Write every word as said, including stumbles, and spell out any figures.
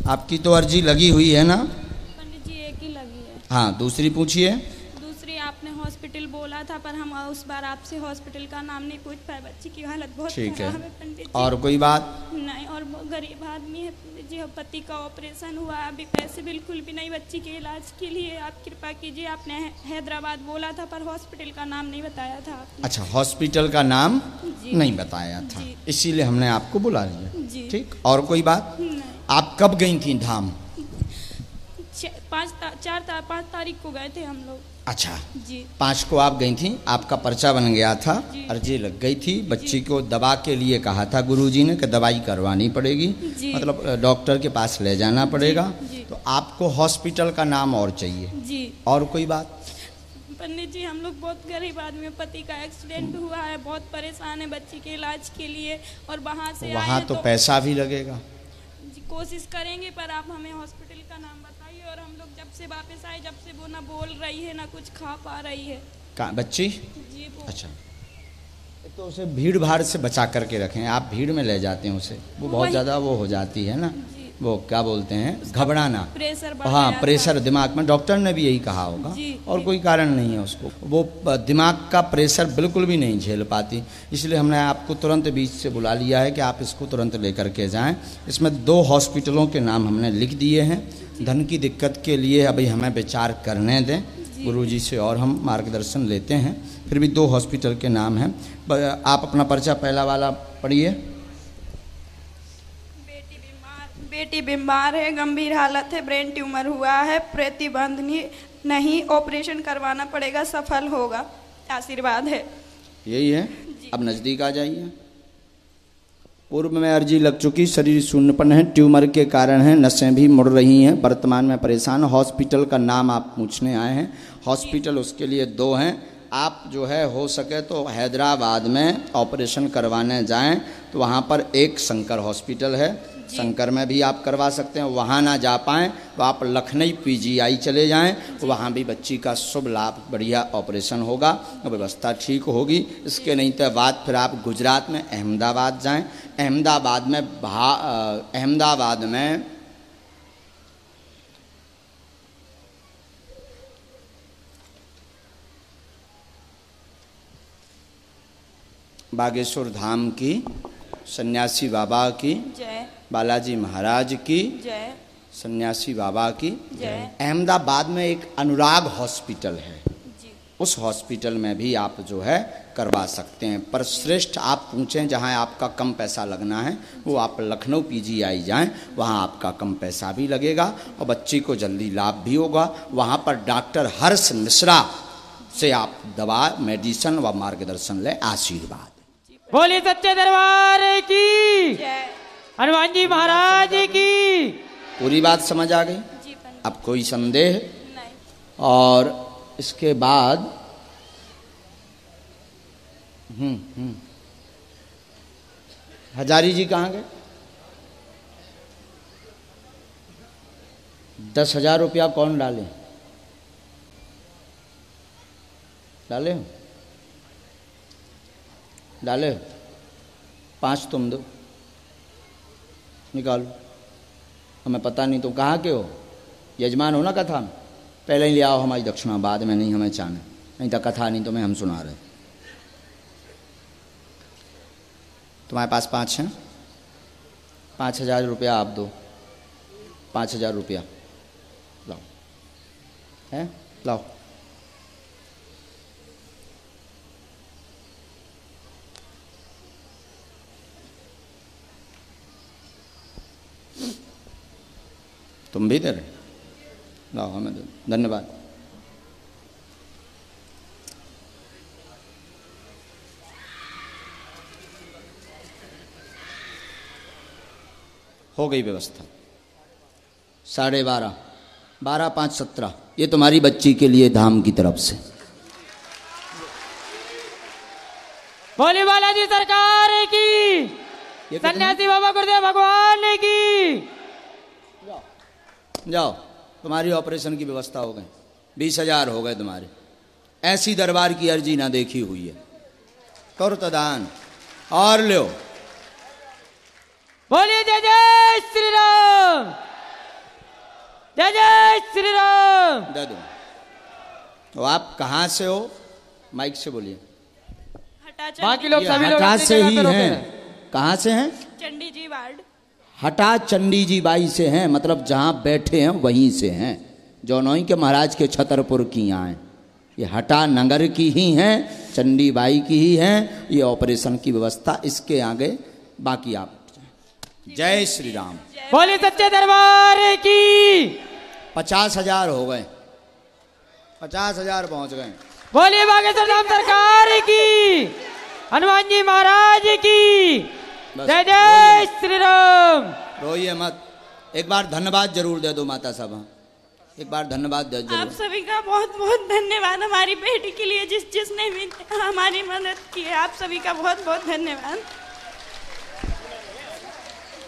आपकी तो अर्जी लगी हुई है ना? पंडित जी एक ही लगी है। हाँ, दूसरी पूछिए। दूसरी आपने हॉस्पिटल बोला था, पर हम उस बार आपसे हॉस्पिटल का नाम नहीं पूछ पाए। बच्ची की हालत बहुत ठीक है। खराब है पंडित जी। और कोई बात नहीं, और वो गरीब आदमी है पंडित जी, पति का ऑपरेशन हुआ, अभी पैसे बिल्कुल भी नहीं बच्ची के इलाज के लिए। आप कृपा कीजिए। आपने हैदराबाद बोला था, पर हॉस्पिटल का नाम नहीं बताया था आपने। अच्छा, हॉस्पिटल का नाम जी। नहीं बताया था, इसीलिए हमने आपको बुला लिया। जी। ठीक, और कोई बात? नहीं। आप कब गई थी धाम? पाँच ता, चार ता, पाँच तारीख को गए थे हम लोग। अच्छा, जी। पाँच को आप गई थी, आपका पर्चा बन गया था, जी। अर्जी लग गई थी। बच्ची को दवा के लिए कहा था गुरुजी ने कि दवाई करवानी पड़ेगी, मतलब डॉक्टर के पास ले जाना पड़ेगा। जी। जी। तो आपको हॉस्पिटल का नाम और चाहिए? जी। और कोई बात? पंडित जी हम लोग बहुत गरीब आदमी, पति का एक्सीडेंट हुआ है, बहुत परेशान है बच्ची के इलाज के लिए, और वहाँ से वहाँ आए तो तो पैसा भी लगेगा। जी, कोशिश करेंगे, पर आप हमें हॉस्पिटल का नाम बताइए। और हम लोग जब से वापस आए, जब से वो ना बोल रही है ना कुछ खा पा रही है। का बच्ची? जी वो। अच्छा, तो उसे भीड़ भाड़ से बचा करके रखें। आप भीड़ में ले जाते हैं उसे, वो बहुत ज़्यादा वो हो जाती है ना, वो क्या बोलते हैं, घबराना, प्रेशर। हाँ, प्रेशर दिमाग में, डॉक्टर ने भी यही कहा होगा। और कोई कारण नहीं है उसको, वो दिमाग का प्रेशर बिल्कुल भी नहीं झेल पाती। इसलिए हमने आपको तुरंत बीच से बुला लिया है कि आप इसको तुरंत लेकर के जाएं। इसमें दो हॉस्पिटलों के नाम हमने लिख दिए हैं। धन की दिक्कत के लिए अभी हमें विचार करने दें, गुरुजी से और हम मार्गदर्शन लेते हैं। फिर भी दो हॉस्पिटल के नाम हैं। आप अपना पर्चा पहला वाला पढ़िए। बेटी बीमार है, गंभीर हालत है, ब्रेन ट्यूमर हुआ है, प्रतिबंध नहीं, ऑपरेशन करवाना पड़ेगा, सफल होगा, आशीर्वाद है। यही है। अब नज़दीक आ जाइए। पूर्व में अर्जी लग चुकी, शरीर शून्यपन है, ट्यूमर के कारण है, नसें भी मुड़ रही हैं, वर्तमान में परेशान। हॉस्पिटल का नाम आप पूछने आए हैं। हॉस्पिटल उसके लिए दो हैं। आप जो है हो सके तो हैदराबाद में ऑपरेशन करवाने जाएं, तो वहाँ पर एक शंकर हॉस्पिटल है, शंकर में भी आप करवा सकते हैं। वहाँ ना जा पाएँ तो आप लखनऊ पीजीआई चले जाएं, वहाँ भी बच्ची का शुभ लाभ, बढ़िया ऑपरेशन होगा, व्यवस्था ठीक होगी। इसके नहीं तो बाद फिर आप गुजरात में अहमदाबाद जाएं। अहमदाबाद में भा अहमदाबाद में बागेश्वर धाम की, सन्यासी बाबा की जय, बालाजी महाराज की जय, सन्यासी बाबा की जय। अहमदाबाद में एक अनुराग हॉस्पिटल है, जी। उस हॉस्पिटल में भी आप जो है करवा सकते हैं। पर श्रेष्ठ आप पूछें जहां आपका कम पैसा लगना है, वो आप लखनऊ पीजीआई जाएं, वहां आपका कम पैसा भी लगेगा और बच्ची को जल्दी लाभ भी होगा। वहां पर डॉक्टर हर्ष मिश्रा से आप दवा, मेडिसिन व मार्गदर्शन ले। आशीर्वाद। बोलिए सच्चे दरबार की, हनुमान जी महाराज की। पूरी बात समझ आ गई? अब कोई संदेह नहीं। और इसके बाद हम्म हम्म हजारी जी कहाँ गए? दस हजार रुपया कौन डाले? डाले हो? डाले हो? पाँच तुम दो, निकालो। हमें पता नहीं तुम कहाँ के हो, यजमान हो ना कथा में, पहले ही ले आओ हमारी दक्षिणा, बाद में नहीं हमें चाहना, नहीं तो कथा नहीं तुम्हें हम सुना रहे। तुम्हारे पास पाँच हैं, पाँच हजार रुपया आप दो, पाँच हजार रुपया लाओ, है लाओ। तुम भी दे रहे, लाओ हमें दो। धन्यवाद। हो गई व्यवस्था। साढ़े बारह, बारह पाँच सत्रह, ये तुम्हारी बच्ची के लिए धाम की तरफ से। बोले बालाजी सरकार की, सन्यासी बाबा गुरुदेव भगवान की। जाओ, तुम्हारी ऑपरेशन की व्यवस्था हो गई। बीस हजार हो गए तुम्हारे। ऐसी दरबार की अर्जी ना देखी हुई है। करो तो दान और लो। बोलिए जय जय श्री राम। दे दूँ। तो आप कहाँ से हो? माइक से बोलिए। हटा बाकी लोग ये सभी लोग हटा अपनी से जगह ही पे रोके हैं। हैं। कहाँ से हैं? चंडी जी वार्ड। हटा चंडी जी बाई से हैं, मतलब जहाँ बैठे हैं वहीं से हैं। जौनोई के महाराज के छतरपुर की यहाँ हैं। ये हटा नगर की ही हैं, चंडी बाई की ही हैं। ये ऑपरेशन की व्यवस्था, इसके आगे बाकी आप। जय श्री राम। बोली सच्चे दरबार की। पचास हजार हो गए, पचास हजार पहुंच गए। बोली बागेश्वर धाम सरकार की, हनुमान जी महाराज की बस, जय जय श्री राम। रोइए मत, एक बार धन्यवाद जरूर दे दो माता साहब, एक बार धन्यवाद दे आप जरूर। सभी का बहुत बहुत धन्यवाद हमारी बेटी के लिए, जिस जिसने भी हमारी मदद की है। आप सभी का बहुत बहुत धन्यवाद।